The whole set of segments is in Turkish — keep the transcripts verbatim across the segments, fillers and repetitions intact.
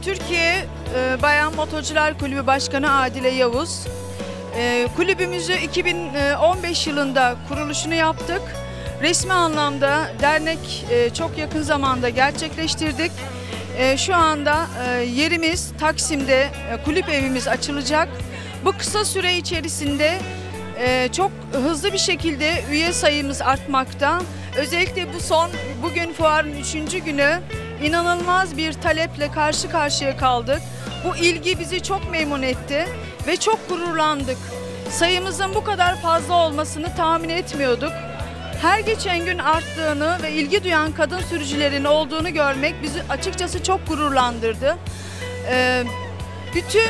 Türkiye e, Bayan Motorcular Kulübü Başkanı Adile Yavuz. E, kulübümüzü iki bin on beş yılında kuruluşunu yaptık. Resmi anlamda dernek e, çok yakın zamanda gerçekleştirdik. E, şu anda e, yerimiz Taksim'de e, kulüp evimiz açılacak. Bu kısa süre içerisinde e, çok hızlı bir şekilde üye sayımız artmakta. Özellikle bu son, bugün fuarın üçüncü günü inanılmaz bir taleple karşı karşıya kaldık. Bu ilgi bizi çok memnun etti ve çok gururlandık. Sayımızın bu kadar fazla olmasını tahmin etmiyorduk. Her geçen gün arttığını ve ilgi duyan kadın sürücülerin olduğunu görmek bizi açıkçası çok gururlandırdı. Ee, bütün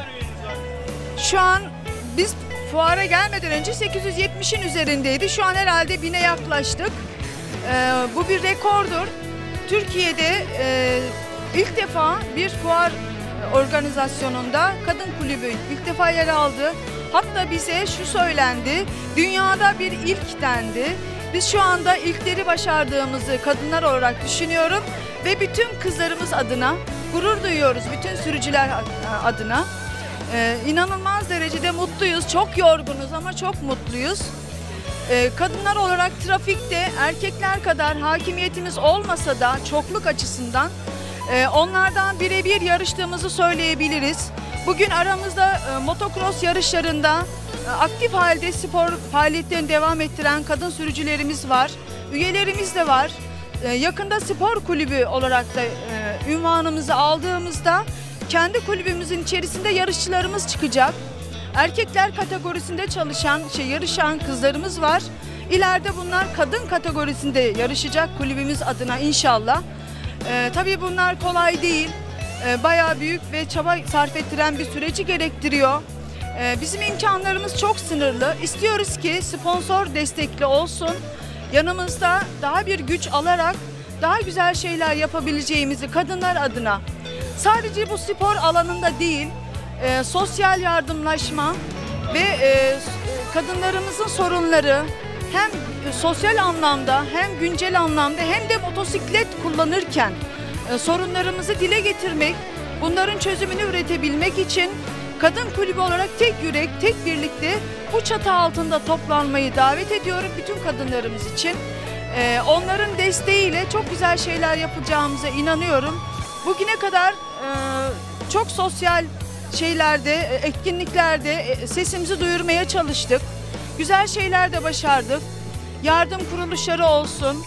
şu an biz fuara gelmeden önce sekiz yüz yetmişin üzerindeydi. Şu an herhalde bine yaklaştık. Ee, bu bir rekordur. Türkiye'de e, ilk defa bir fuar organizasyonunda kadın kulübü ilk defa yer aldı. Hatta bize şu söylendi, dünyada bir ilk dendi. Biz şu anda ilkleri başardığımızı kadınlar olarak düşünüyorum ve bütün kızlarımız adına gurur duyuyoruz, bütün sürücüler adına. Ee, inanılmaz derecede mutluyuz, çok yorgunuz ama çok mutluyuz. Ee, kadınlar olarak trafikte erkekler kadar hakimiyetimiz olmasa da çokluk açısından e, onlardan birebir yarıştığımızı söyleyebiliriz. Bugün aramızda e, motocross yarışlarında e, aktif halde spor faaliyetlerini devam ettiren kadın sürücülerimiz var. Üyelerimiz de var. E, yakında spor kulübü olarak da e, ünvanımızı aldığımızda kendi kulübümüzün içerisinde yarışçılarımız çıkacak. Erkekler kategorisinde çalışan, şey, yarışan kızlarımız var. İleride bunlar kadın kategorisinde yarışacak kulübümüz adına inşallah. E, tabii bunlar kolay değil. Bayağı büyük ve çaba sarf ettiren bir süreci gerektiriyor. Bizim imkanlarımız çok sınırlı. İstiyoruz ki sponsor destekli olsun. Yanımızda daha bir güç alarak daha güzel şeyler yapabileceğimizi kadınlar adına. Sadece bu spor alanında değil, sosyal yardımlaşma ve kadınlarımızın sorunları hem sosyal anlamda hem güncel anlamda hem de motosiklet kullanırken sorunlarımızı dile getirmek, bunların çözümünü üretebilmek için kadın kulübü olarak tek yürek, tek birlikte bu çatı altında toplanmayı davet ediyorum bütün kadınlarımız için. Ee, onların desteğiyle çok güzel şeyler yapacağımıza inanıyorum. Bugüne kadar e, çok sosyal şeylerde, etkinliklerde sesimizi duyurmaya çalıştık. Güzel şeyler de başardık. Yardım kuruluşları olsun.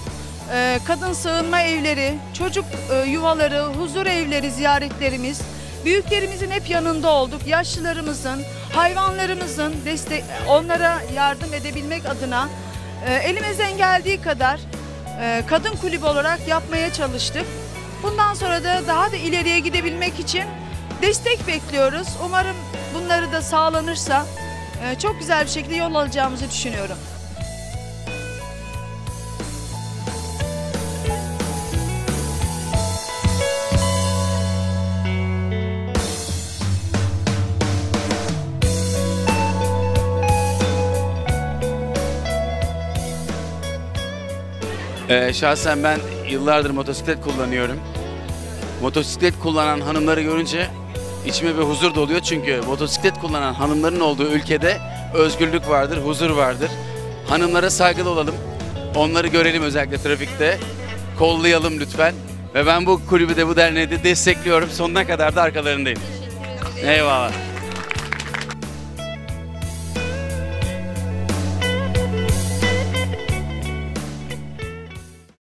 Kadın sığınma evleri, çocuk yuvaları, huzur evleri ziyaretlerimiz, büyüklerimizin hep yanında olduk. Yaşlılarımızın, hayvanlarımızın destek, onlara yardım edebilmek adına elimizden geldiği kadar kadın kulübü olarak yapmaya çalıştık. Bundan sonra da daha da ileriye gidebilmek için destek bekliyoruz. Umarım bunları da sağlanırsa çok güzel bir şekilde yol alacağımızı düşünüyorum. Ee, şahsen ben yıllardır motosiklet kullanıyorum. Motosiklet kullanan hanımları görünce içime bir huzur doluyor çünkü motosiklet kullanan hanımların olduğu ülkede özgürlük vardır, huzur vardır. Hanımlara saygılı olalım, onları görelim özellikle trafikte, kollayalım lütfen. Ve ben bu kulübü de bu derneği de destekliyorum, sonuna kadar da arkalarındayım. Eyvallah.